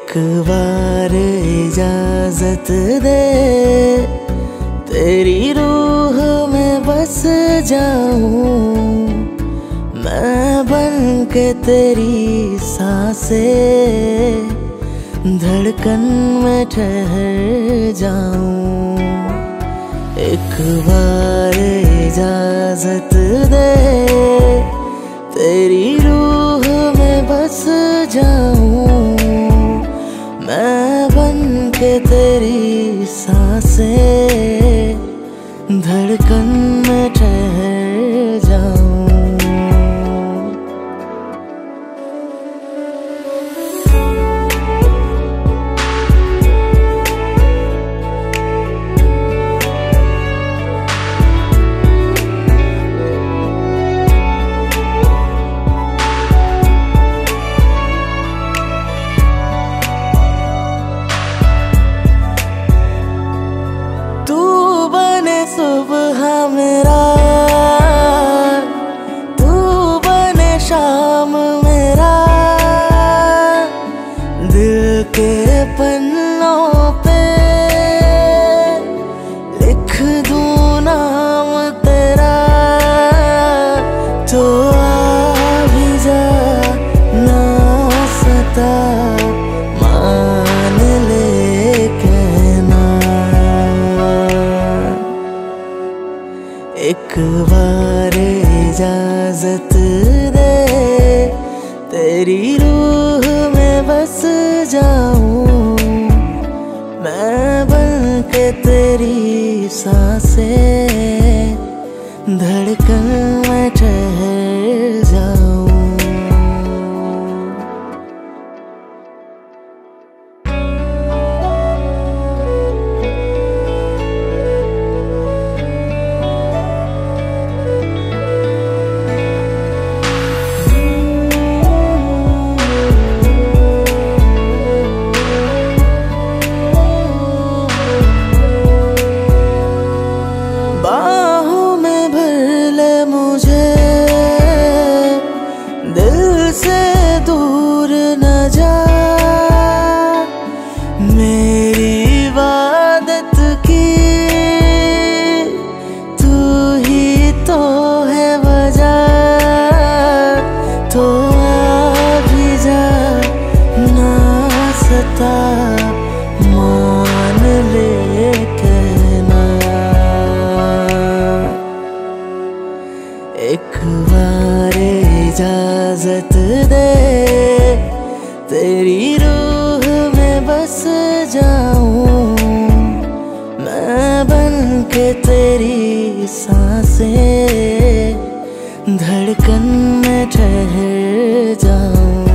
एक बार इजाजत दे, तेरी रूह में बस जाऊं मैं, बन के तेरी सांसें धड़कन में ठहर जाऊं। एक बार इजाजत दे, तेरी रूह में बस जाऊं मैं, बन के तेरी सांसें धड़कन में ठहर जाऊं। सुबह मेरा तू बने शाम मेरा, दिल के पन्नों पे लिख दूं नाम तेरा, तो आ भी जा ना सता मान ले कहना। एक बार इजाजत दे, तेरी रूह में बस जाऊं मैं, बन के तेरी सांसें धड़कन में ठहर जाऊं। बाहों में भर ले मुझे, दिल से दूर न जा, मेरी इबादत की तू ही तो है वजह, तो आ भी जा ना सता मान ले कहना। एक बार इजाजत दे, तेरी रूह में बस जाऊं मैं, बन के तेरी सांसें धड़कन में ठहर जाऊं।